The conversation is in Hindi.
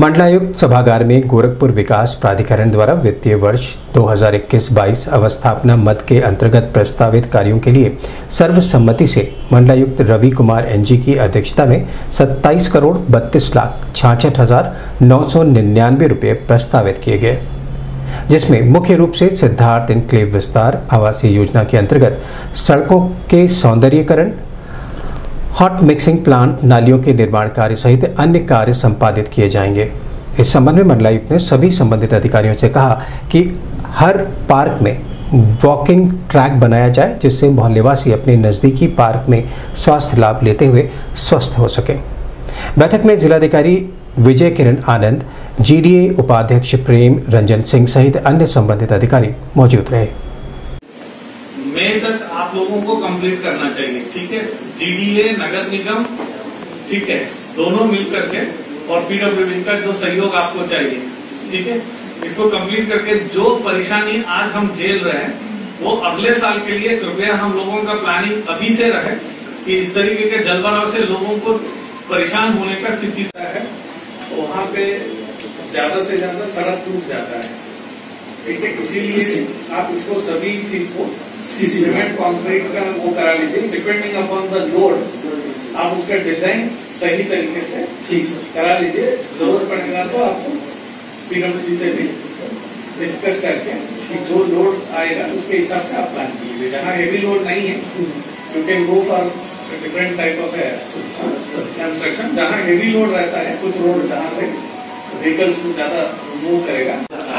मंडलायुक्त सभागार में गोरखपुर विकास प्राधिकरण द्वारा वित्तीय वर्ष 2021-22 अवस्थापना मद के अंतर्गत प्रस्तावित कार्यों के लिए सर्वसम्मति से मंडलायुक्त रवि कुमार एनजी की अध्यक्षता में 27,32,66,999 रुपये प्रस्तावित किए गए, जिसमें मुख्य रूप से सिद्धार्थ इनक्लेव विस्तार आवासीय योजना के अंतर्गत सड़कों के सौंदर्यीकरण, हॉट मिक्सिंग प्लांट, नालियों के निर्माण कार्य सहित अन्य कार्य संपादित किए जाएंगे। इस संबंध में मंडलायुक्त ने सभी संबंधित अधिकारियों से कहा कि हर पार्क में वॉकिंग ट्रैक बनाया जाए, जिससे मोहल्लेवासी अपने नज़दीकी पार्क में स्वास्थ्य लाभ लेते हुए स्वस्थ हो सकें। बैठक में जिलाधिकारी विजय किरण आनंद, जीडीए उपाध्यक्ष प्रेम रंजन सिंह सहित अन्य संबंधित अधिकारी मौजूद रहे। मई तक आप लोगों को कंप्लीट करना चाहिए, ठीक है। जीडीए, नगर निगम, ठीक है, दोनों मिलकर के और पीडब्ल्यूडी का जो सहयोग आपको चाहिए, ठीक है, इसको कंप्लीट करके जो परेशानी आज हम झेल रहे हैं वो अगले साल के लिए कृपया हम लोगों का प्लानिंग अभी से रहे कि इस तरीके के जलभराव से लोगों को परेशान होने का स्थिति है, वहां पे ज्यादा से ज्यादा सड़क टूट जाता है, ठीक है। इसीलिए आप इसको सभी चीज को सीमेंट कॉन्क्रीट का वो करा लीजिए, डिपेंडिंग अपॉन द लोड आप उसका डिजाइन सही तरीके से ठीक करा लीजिए। जरूरत पड़ेगा तो आपको पीडब्ल्यूडी से भी डिस्कस करके जो लोड आएगा उसके हिसाब से आप प्लान कीजिए। जहाँ हेवी लोड नहीं है you can go for different type of construction. जहाँ हेवी लोड रहता है, कुछ रोड जहाँ पे व्हीकल्स ज्यादा मूव करेगा